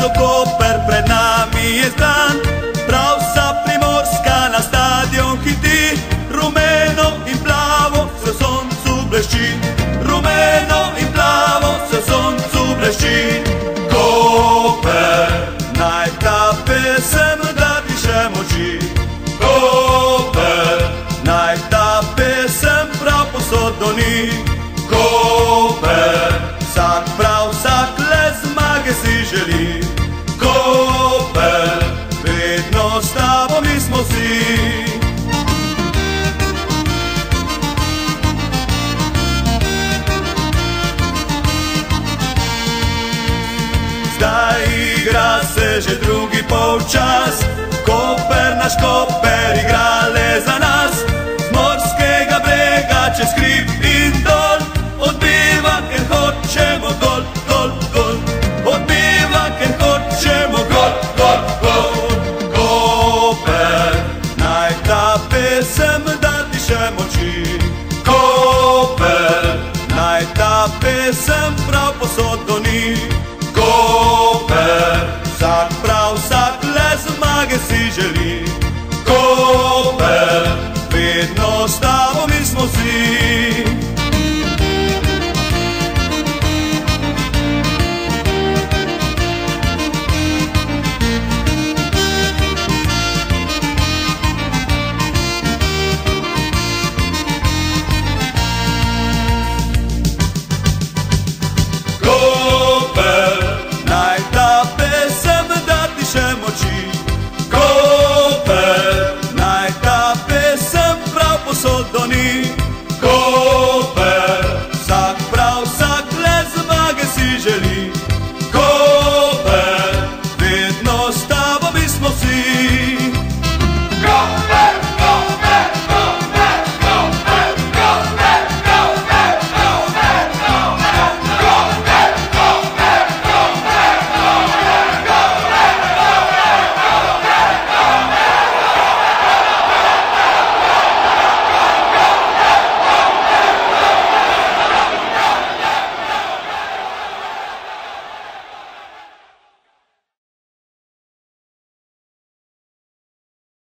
so Koper, pred nami je Zdan. Prav sa Primorska na stadion hiti, rumeno in plavo se v soncu blešči. Rumeno in plavo se v soncu blešči. Koper, naj ta pesem da diše moči. Koper, naj ta pesem prav posod doni. Koper, vsak prav, vsak le zmage si želi. Koper, vedno s tabo mi smo vsi. Zdaj igra se že drugi polčas, Koper, naš Koper igra le za nas. Z morskega brega čez hrib in dol, odbiva, ker hočemo gol, gol, gol. Odbiva, ker hočemo gol, gol, gol. Koper, naj ta pesem da diše moči. Koper, naj ta pesem prav posod